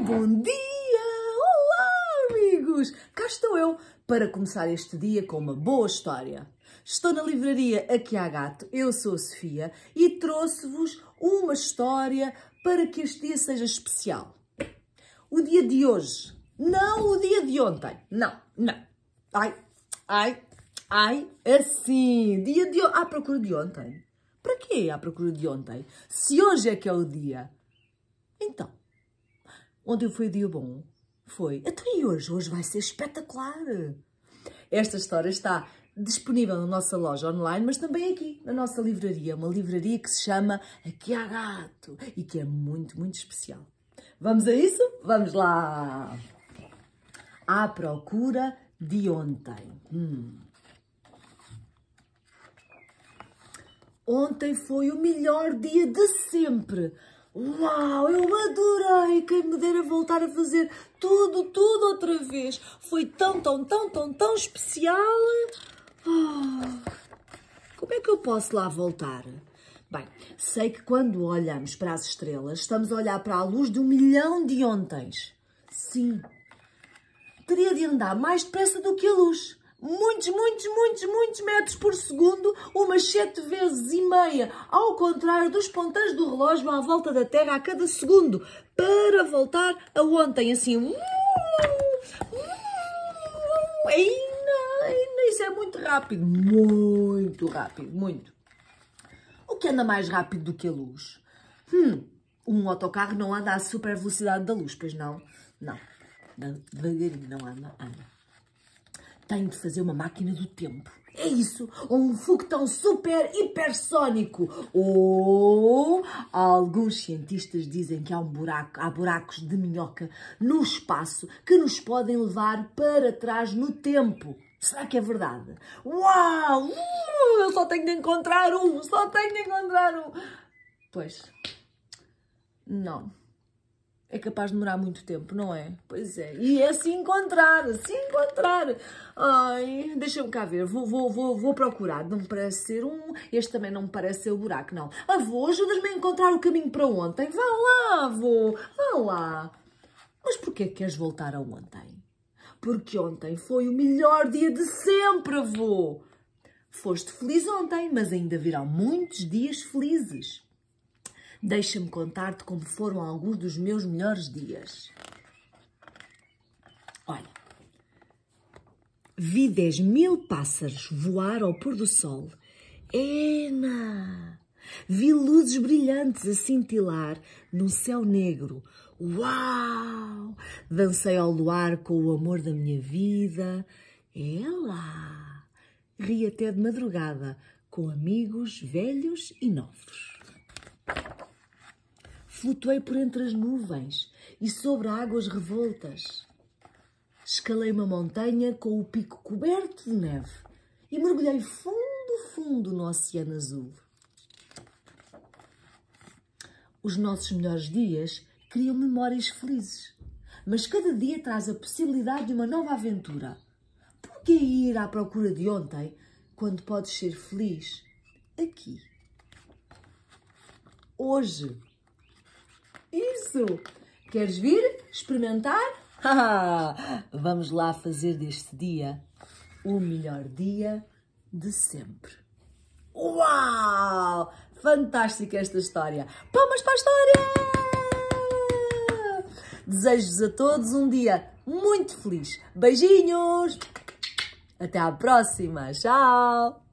Bom dia! Olá, amigos! Cá estou eu para começar este dia com uma boa história. Estou na livraria Aqui há Gato, eu sou a Sofia e trouxe-vos uma história para que este dia seja especial. O dia de hoje, não o dia de ontem, não. Assim, dia de ontem, à procura de ontem. Para quê à procura de ontem? Se hoje é que é o dia. Então, ontem foi dia bom? Foi. Até e hoje? Hoje vai ser espetacular. Esta história está disponível na nossa loja online, mas também aqui, na nossa livraria. Uma livraria que se chama Aqui há Gato e que é muito, muito especial. Vamos a isso? Vamos lá! À procura de ontem. Ontem foi o melhor dia de sempre. Uau, eu adorei! Quem me dera voltar a fazer tudo outra vez. Foi tão especial. Como é que eu posso lá voltar? Bem, sei que quando olhamos para as estrelas, estamos a olhar para a luz de 1 milhão de ontens. Sim, teria de andar mais depressa do que a luz. Muitos metros por segundo, umas 7 vezes e meia, ao contrário dos ponteiros do relógio à volta da Terra a cada segundo, para voltar a ontem, assim. Isso é muito rápido, muito. O que anda mais rápido do que a luz? Um autocarro não anda à super velocidade da luz, pois não? Não, devagarinho não anda. Tenho de fazer uma máquina do tempo. É isso, ou um foguetão super hipersónico. Ou alguns cientistas dizem que há buracos de minhoca no espaço que nos podem levar para trás no tempo. Será que é verdade? Uau! Eu só tenho de encontrar um! Pois, não. É capaz de demorar muito tempo, não é? Pois é. E é se encontrar. Ai, deixa-me cá ver. Vou procurar. Não me parece ser um. Este também não me parece ser o buraco, não. Avô, ajudas-me a encontrar o caminho para ontem. Vá lá, avô. Vá lá. Mas porquê que queres voltar a ontem? Porque ontem foi o melhor dia de sempre, avô. Foste feliz ontem, mas ainda virão muitos dias felizes. Deixa-me contar-te como foram alguns dos meus melhores dias. Olha, vi 10.000 pássaros voar ao pôr do sol. Vi luzes brilhantes a cintilar num céu negro. Uau! Dancei ao luar com o amor da minha vida. Ri até de madrugada com amigos velhos e novos. Flutuei por entre as nuvens e sobre águas revoltas. Escalei uma montanha com o pico coberto de neve e mergulhei fundo no oceano azul. Os nossos melhores dias criam memórias felizes, mas cada dia traz a possibilidade de uma nova aventura. Por que ir à procura de ontem quando podes ser feliz aqui, hoje? Isso! Queres vir experimentar? Vamos lá fazer deste dia o melhor dia de sempre. Uau! Fantástica esta história! Palmas para a história! Desejo-vos a todos um dia muito feliz. Beijinhos! Até à próxima! Tchau!